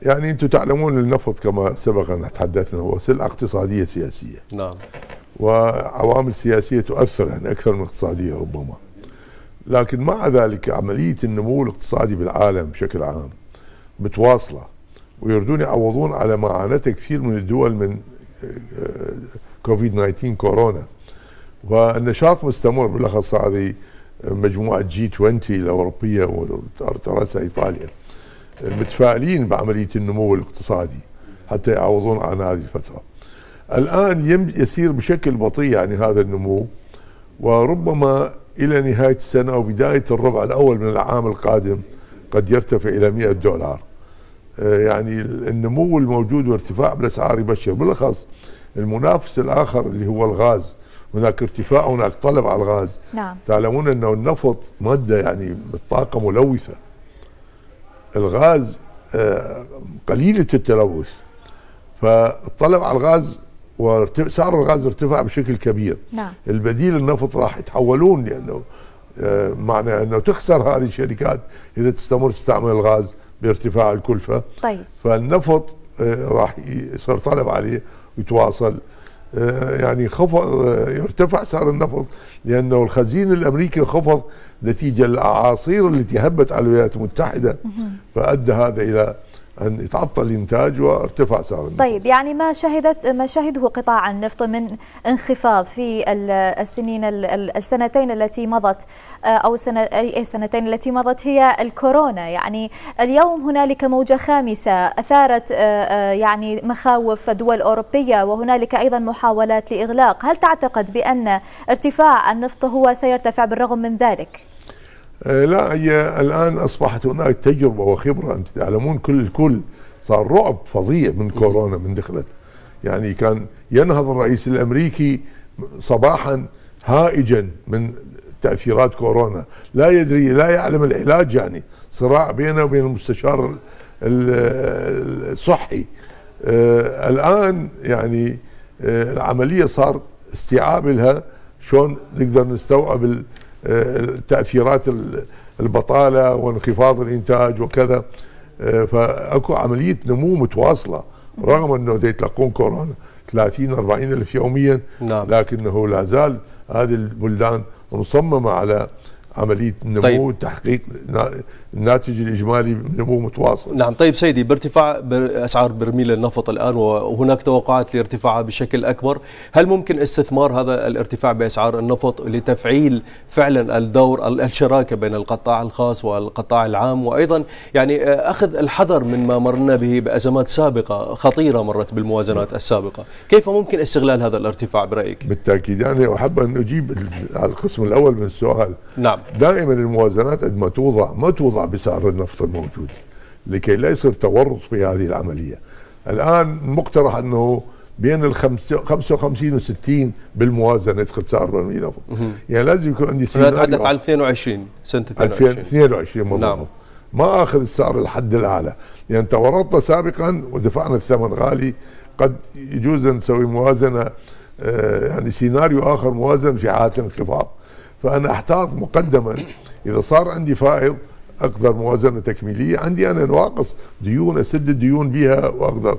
يعني أنتم تعلمون النفط كما سبق أن تحدثنا هو سلعة اقتصادية سياسية. نعم. وعوامل سياسية تؤثر يعني أكثر من اقتصادية ربما. لكن مع ذلك عملية النمو الاقتصادي بالعالم بشكل عام متواصلة، ويريدون يعوضون على ما عانته كثير من الدول من كوفيد 19 كورونا. والنشاط مستمر، بالاخص هذه مجموعه G20 الاوروبيه وترأسها ايطاليا متفائلين بعمليه النمو الاقتصادي حتى يعوضون عن هذه الفتره. الان يسير بشكل بطيء يعني هذا النمو، وربما الى نهايه السنه او بدايه الربع الاول من العام القادم قد يرتفع الى $100. يعني النمو الموجود وارتفاع بالاسعار يبشر، بالاخص المنافس الاخر اللي هو الغاز، هناك ارتفاع، هناك طلب على الغاز. نعم. تعلمون انه النفط ماده يعني بالطاقه ملوثه، الغاز قليله التلوث، فالطلب على الغاز وسعر الغاز ارتفع بشكل كبير. نعم. البديل النفط راح يتحولون، لانه معنى انه تخسر هذه الشركات اذا تستعمل الغاز بارتفاع الكلفه. طيب. فالنفط راح يصير طلب عليه ويتواصل، يعني خفض يرتفع سعر النفط لانه الخزين الامريكي خفض نتيجه الاعاصير التي هبت على الولايات المتحده، فادى هذا الى أن يتعطل الإنتاج وارتفع سعر النفط. طيب، يعني ما شهده قطاع النفط من انخفاض في السنتين التي مضت، أو السنتين التي مضت هي الكورونا. يعني اليوم هنالك موجة خامسة أثارت يعني مخاوف دول أوروبية، وهنالك أيضا محاولات لإغلاق. هل تعتقد بأن ارتفاع النفط هو سيرتفع بالرغم من ذلك؟ لا، هي الآن أصبحت هناك تجربة وخبرة. أنت تعلمون الكل صار رعب فظيع من كورونا من دخلت. يعني كان ينهض الرئيس الأمريكي صباحا هائجا من تأثيرات كورونا، لا يدري لا يعلم العلاج، يعني صراع بينه وبين المستشار الصحي. الآن يعني العملية صار استيعاب لها، شلون نقدر نستوعب تأثيرات البطالة وانخفاض الإنتاج وكذا. فأكو عملية نمو متواصلة رغم أنه يتلقون كورونا 30-40 ألف يوميا. نعم. لكنه لا زال هذه البلدان مصممة على عملية نمو. طيب. تحقيق الناتج الإجمالي نمو متواصل. نعم. طيب سيدي، بارتفاع أسعار برميل النفط الآن وهناك توقعات لارتفاعها بشكل أكبر، هل ممكن استثمار هذا الارتفاع بأسعار النفط لتفعيل فعلا الدور الشراكة بين القطاع الخاص والقطاع العام، وأيضا يعني أخذ الحذر من ما مرنا به بأزمات سابقة خطيرة مرت بالموازنات السابقة؟ كيف ممكن استغلال هذا الارتفاع برأيك؟ بالتأكيد، يعني أحب أن أجيب على القسم الأول من السؤال. نعم. دائما الموازنات عندما ما توضع بسعر النفط الموجود لكي لا يصير تورط في هذه العملية. الآن مقترح أنه بين ال 55 و 60 بالموازنة يدخل سعر برميل النفط. يعني لازم يكون عندي سيناريو. نتحدث عن 22 سنة 2022 مضبوط. نعم. ما أخذ السعر الحد الأعلى، لأن تورطنا سابقا ودفعنا الثمن غالي. قد يجوز أن نسوي موازنة، يعني سيناريو آخر موازن في حالة انخفاض. فأنا أحتاط مقدما، إذا صار عندي فائض أقدر موازنة تكميلية، عندي أنا نواقص ديون أسد الديون بها وأقدر.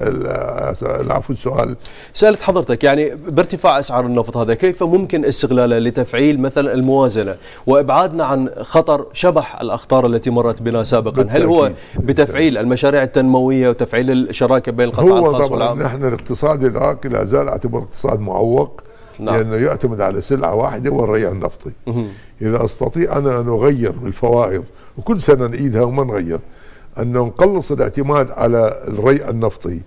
العفو، السؤال سألت حضرتك يعني بارتفاع أسعار النفط هذا كيف ممكن استغلاله لتفعيل مثلا الموازنة وإبعادنا عن خطر شبح الأخطار التي مرت بنا سابقا؟ هل هو بتفعيل المشاريع التنموية وتفعيل الشراكة بين القطاع الخاص والعام؟ نحن الاقتصاد العراقي لا زال أعتبر اقتصاد معوق. نعم. لأنه يعتمد على سلعة واحدة والريع النفطي. إذا أستطيع أنا أن أغير بالفوائض، وكل سنة نعيدها وما نغير، أن نقلص الاعتماد على الريع النفطي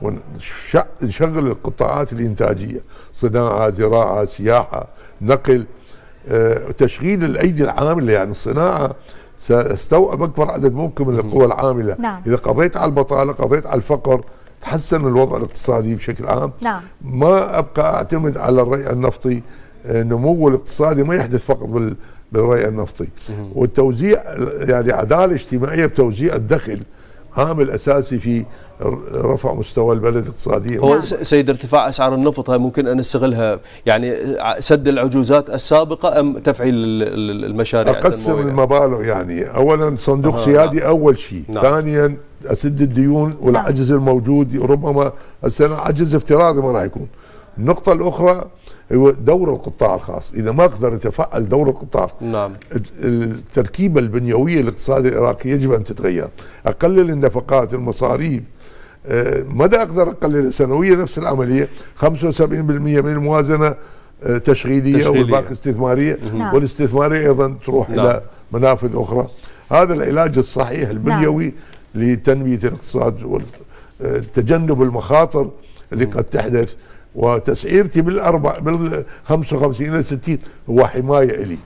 ونشغل القطاعات الإنتاجية، صناعة، زراعة، سياحة، نقل، تشغيل الأيدي العاملة. يعني الصناعة ستستوعب أكبر عدد ممكن من القوى العاملة. نعم. إذا قضيت على البطالة، قضيت على الفقر، تحسن الوضع الاقتصادي بشكل عام. نعم. ما أبقى أعتمد على الريع النفطي. النمو الاقتصادي ما يحدث فقط بالريع النفطي. والتوزيع، يعني عدالة اجتماعية بتوزيع الدخل. عامل أساسي في رفع مستوى البلد اقتصاديا. هو سيد ارتفاع أسعار النفط هاي ممكن أن نستغلها يعني سد العجوزات السابقة أم تفعيل المشاريع أقسم المبالغ يعني، أولا صندوق سيادي أول شيء، ثانيا أسد الديون والعجز الموجود، ربما السنة عجز افتراضي ما راح يكون. النقطة الأخرى هو دور القطاع الخاص، إذا ما قدر يتفعل دور القطاع، التركيبة البنيوية الاقتصادية العراقي يجب أن تتغير. أقلل النفقات، المصاريف، مدى أقدر أقلل سنويا نفس العملية. 75% من الموازنة تشغيلية والباقي استثمارية، والاستثمارية أيضا تروح إلى منافذ أخرى. هذا العلاج الصحيح البنيوي لتنمية الاقتصاد وتجنب المخاطر اللي قد تحدث. وتسعيرتي بال 55 إلى 60 هو حماية إلي.